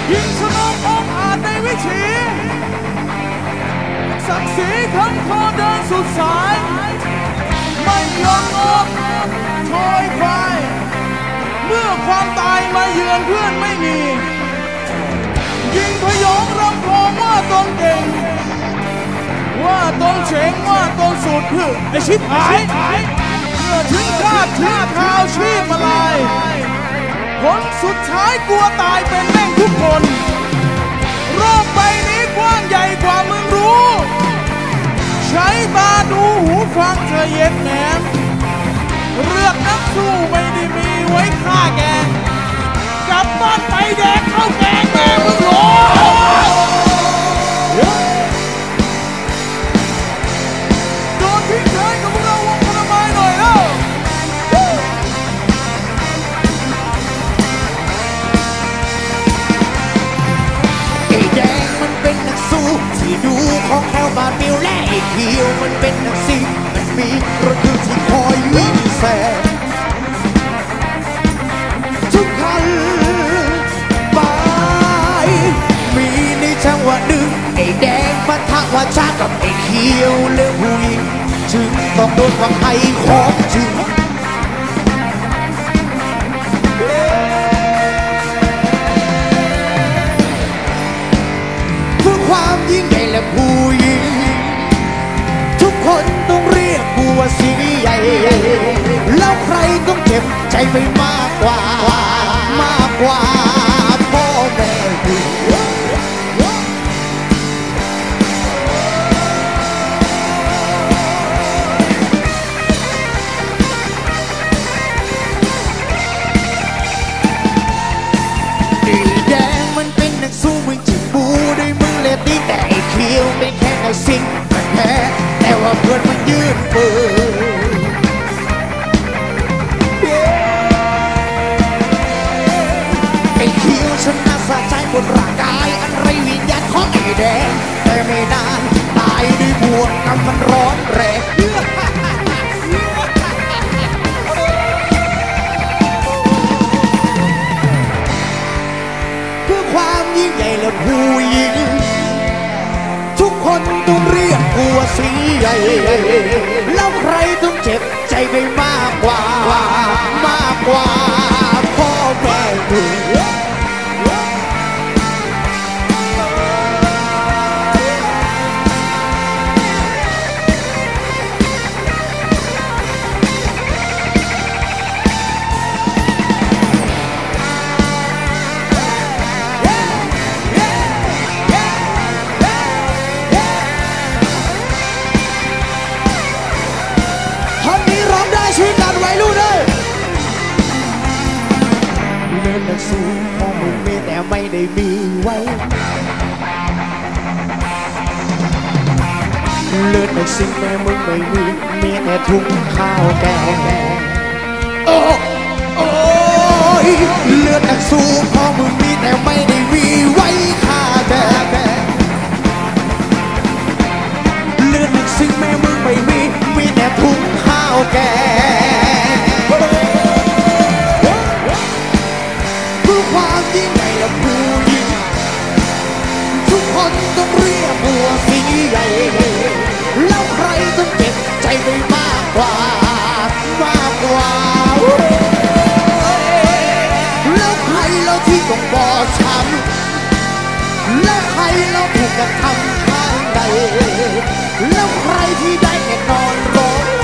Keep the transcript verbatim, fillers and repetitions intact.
ยิ่งสนององอาจในวิถีศักดิ์ศรีขันคอเดินสุดสายไม่ยอมงอถอยไปเมื่อความตายมาเยือนเพื่อนไม่มียิ่งพยองรำพองว่าตนเก่งว่าตนเฉงว่าตนสุดเพื่อไอชิบหายเมื่อถึงคาดถึงข่าวชีพมาลายผลสุดท้ายกลัวตายเป็นแม่งทุกคนโลกใบนี้กว้างใหญ่กว่ามึงรู้ใช้ตาดูหูฟังเธอเย็ดแหนมเลือกนักสู้ไม่ได้มีไว้ฆ่าแกงกลับบ้านไปแดกข้าวแกงแม่มึงหรอโดนทิ้งท้ายกับพวกเราวงพลไม้หน่อยแล้วไอ้แดงมันเป็นนักสู้ที่ดูของแถวบาดมิวและไอ้เขียวมันเป็นนักซิ่งมันมีรถยนต์ที่คอยวิ่งแซงทุกคันไปมีในจังหวะหนึ่งไอ้แดงปะทะวาจากับไอ้เขียวเลือกผู้หญิงถึงต้องโดนวังไห้ของจริงเพื่อความยิ่งใหญ่และผู้หญิงทุกคนต้องเรียกกูว่าสีใหญ่แล้วใครต้องเจ็บใจไปมากกว่ามากกว่าพ่อแม่กูแดงมันเป็นนักสู้มึงจิบบูได้มึงเลตีแต่ไอ้เขียวเป็นแค่นักซิ่งมันแพ้แต่ว่าเพื่อนมันยืนเปิดไอ้เขียวชนะสะใจบนร่างกายอันไรวิญญาณของไอ้แดงแต่ไม่นานตายด้วยบวชกับมันร้อนแรงความยิ่งใหญ่และผู้หญิงทุกคนต้องเรียกกูว่าสีใหญ่แล้วใครต้องเจ็บใจไปมากกว่ามากกว่าพ่อแม่กูนักสู้ของมึงมีแต่ไม่ได้มีไว้เลือดนักสิ่งแม่มึงไม่มีมีแต่ถุงข้าวแกงโอ้โอ้ยเลือดนักสู้ของมึงมีแต่ไม่ได้มีไว้ข้าแกงเลือดนักสิ่งแม่มึงไม่มีมีแต่ถุงข้าวแกงความยิ่งใหญ่และผู้หญิงทุกคนต้องเรียกหัวสีใหญ่แล้วใครต้องเจ็บใจไปมากกว่ามากกว่าแล้วใครเราที่ต้องบอบช้ำแล้วใครเราถูกกระทำข้างใดแล้วใครที่ได้แค่นอนร้อง